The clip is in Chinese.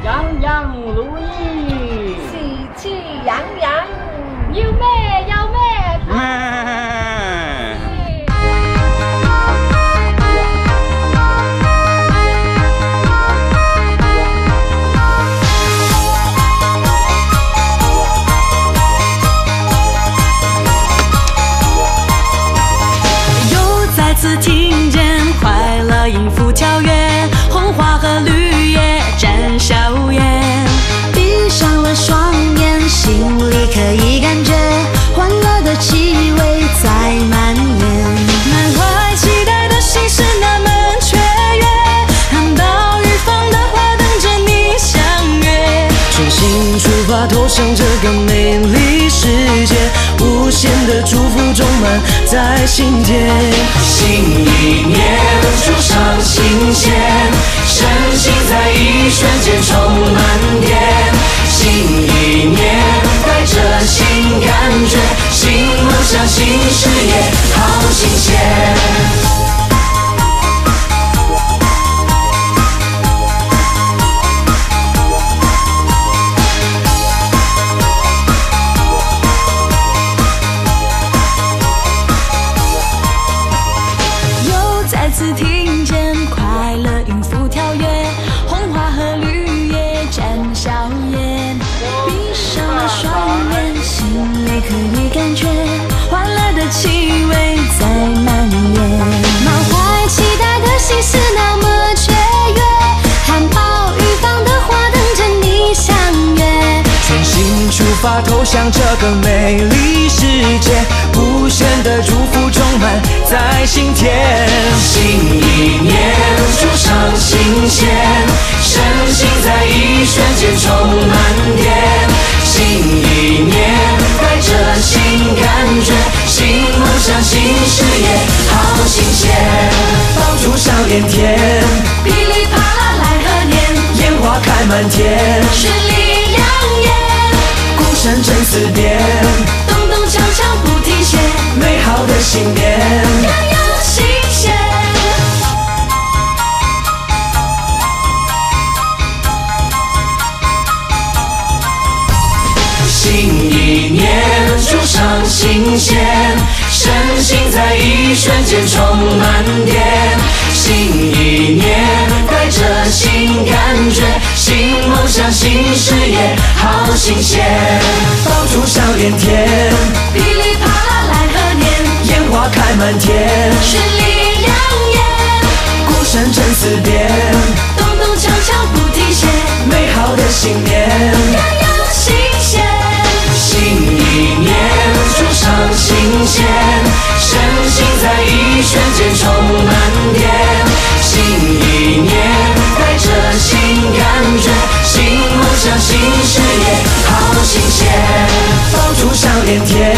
样样如意， 喜气洋洋， 有咩有咩？ 又再次听见快乐音符跳跃，红花和绿叶展笑颜。闭上了双眼，心里可以感觉欢乐的气味在蔓延。满怀期待的心是那么雀跃，含苞欲放的花等着你相约。全心出发，投向这个美丽世界，无限的祝福充满在心田。 新一年，祝上新鲜，身心在一瞬间充满电。新一年，带着新感觉，新梦想，新事业，好新鲜。 再次听见快乐音符跳跃，红花和绿叶展笑颜。闭上了双眼，心里可以感觉欢乐的气味在蔓延。满怀期待的心是那么雀跃，含苞欲放的花等着你相约。 全心出发，投向这个美丽世界，无限的祝福充满在心田。新一年，祝上新鲜，身心在一瞬间充满电。新一年，带着新感觉，新梦想，新事业，好新鲜。爆竹上连天， 噼里啪啦来贺年， 烟花开满天， 绚丽亮眼。 鼓声震四边， 咚咚锵锵不停歇， 美好的新年， 样样新鲜。 新一年，祝上新鲜，身心在一瞬间充满电。新一年，带着新感觉，新梦想，新事业，好新鲜。爆竹上连天， 噼里啪啦来贺年， 烟花开满天， 绚丽亮眼。 鼓声震四边， 咚咚锵锵不停歇， 美好的新年， 样样新鲜。 新一年，祝上新鲜，身心在一瞬间充满电。新一年，带着新感觉，新梦想，新事业，好新鲜。爆竹上连天，